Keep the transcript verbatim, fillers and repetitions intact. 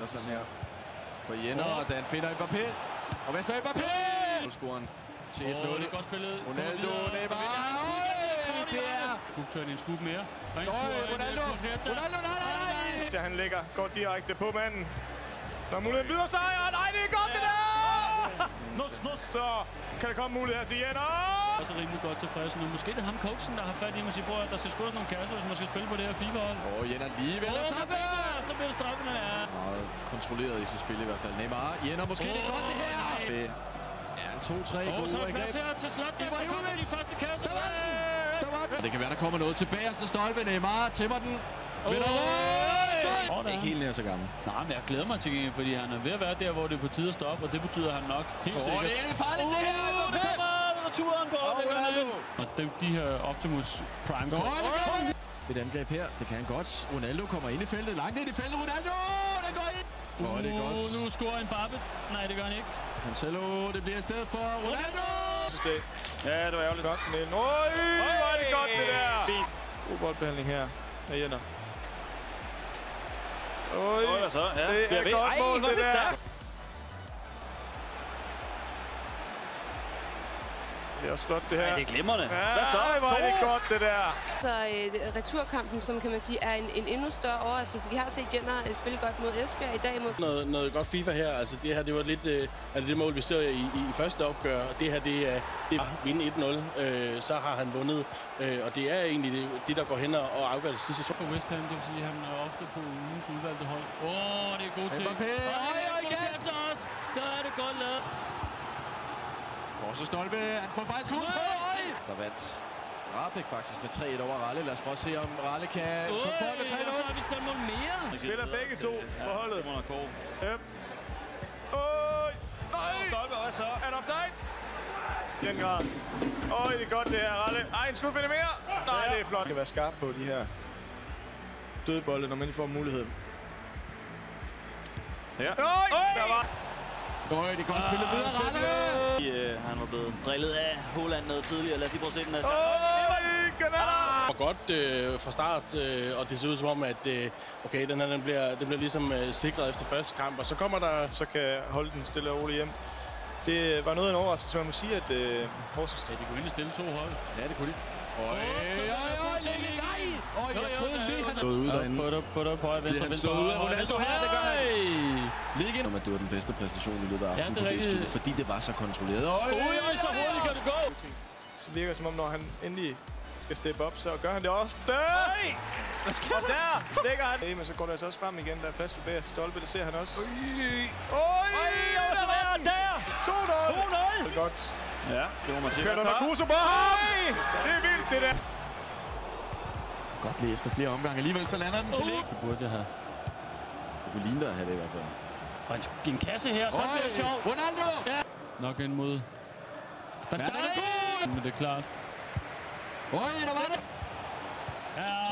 lander sådan her. For Jenner, og den finder Mbappé. Og hvad så Mbappé? Scoren til et nul. Det er godt spillet. Ronaldo, Neymar. Skubtøren en skub mere. Ronaldo, Ronaldo, nej, nej, nej. Så han lægger, går direkte på manden. Når muligheden byder sig, og nej, det er godt det der! Så kan der komme mulighed her til Jenner. Jeg er så rimelig godt tilfreds nu. Måske det er ham coachen, der har fat i mig og siger, at der skal score sådan nogle kasser, hvis man skal spille på det her FIFA-hold. Åh, oh, Jenner lige ved at straffe! Så bliver det straffende, ja. Meget kontrolleret i sit spil i hvert fald. Neymar, Jenner, måske oh, det er godt det her! Det er en to tre gode overgreb. Så er der plads her til Zlatan, så kommer de første kasser. Der var den! Der var den! Det kan være, der kommer noget tilbage, så stolpe Neymar, tæmmer den. Vinder oh, oh, ikke helt nær så gammel. Nej, men jeg glæder mig til gengæld, fordi han er ved at være der, hvor det er på tide at stoppe, og det betyder han nok helt oh, sikkert. Det er farligt, det her! Oh, det kommer! Returen går, oh, det gør han. Og det er de her Optimus Prime. Oh, et angreb her, det kan han godt. Ronaldo kommer ind i feltet, langt ind i feltet. Ronaldo, den går ind! Åh, oh, det er godt. Nu scorer en Mbappé. Nej, det gør han ikke. Cancelo, det bliver i stedet for Ronaldo! Ja, det var ærgerligt godt. Øj, hvor er det godt det der! God boldbehandling her af Jenner. Oj, Oj, så, ja. Det er, er godt Ej, mål, det der. Det er også flot, det her. Ej, det er glimrende. Ja, hvad så? Ej, hvor er det godt, det der. Så øh, returkampen, som kan man sige, er en, en endnu større overraskelse. Vi har set Jenner øh, spille godt mod Esbjerg i dag. Mod noget, noget godt FIFA her. Altså det her, det var lidt øh, altså det mål, vi ser i, i første opgør. Og det her, det er det er vinde et nul. Øh, så har han vundet. Øh, og det er egentlig det, det der går hen og afgør det sidste. For West Ham, det vil sige, at han er ofte på ugens udvalgte hold. Åh, oh, det er god til. Mbappé! Ej, igen til os! Der er det godt lavet. Forse Stolpe, han får faktisk ud på! Der vandt Rahbek faktisk med tre et over Ralle. Lad os prøve at se, om Ralle kan komme foran med tre nul. Så har vi selv mål mere. De spiller begge to på holdet. Simon og K. Yep. Øj! Nej! Stolpe, hvad så? Er der offsides? I den grad. Øj, det er godt det her, Ralle. Ej, en skud finde mere! Nej, det er flot. Det kan være skarp på de her dødbolde, når man lige får muligheden. Ja. Øj! Der var... Øj, det kan også spille videre, Ralle! Uh, han var blevet drillet af Haaland noget tidligere. Lad os lige prøve at se den her. Øj, kanaler! Og godt øh, fra start, øh, og det ser ud som om, at øh, okay, den her den bliver, den bliver ligesom øh, sikret efter første kamp, og så kommer der... Så kan holde den stille og roligt hjem. Det var noget af en overraskelse, man må sige, at øh, Horsens... Ja, de kunne ind og stille to hold. Ja, det kunne de. Øj, øj, øj, nej! Øj, jeg troede lige, han stod ude derinde. På dig, på dig, på dig, venstre, han venstre. stod ude af Ronaldo her, det gør han. Lige igen. Om at det var den bedste præstation i løbet af aftenen på B-studiet, fordi det var så kontrolleret. Øj, Ui, så hurtigt kan det gå! Så virker det som om, når han endelig skal steppe op, så gør han det også. Der! Og der lægger han. Okay, men så går det altså også frem igen. Der er plads for bagerste stolpe, det ser han også. Øj! Øj! Der var den der! to nul! to nul! Det er godt. Ja, det må man sige. Kører der Marcuso på ham! Det er vildt, det der. Godt læst af flere omgange. Alligevel så lander den til ikke. Det burde jeg have. Det kunne ligne dig at have det i hvert fald. Og en, en kasse her, så bliver det sjovt. Ronaldo! Ja. Nok ind mod... Ja, den er god! Men det er klart. Øj, der var det! Ja,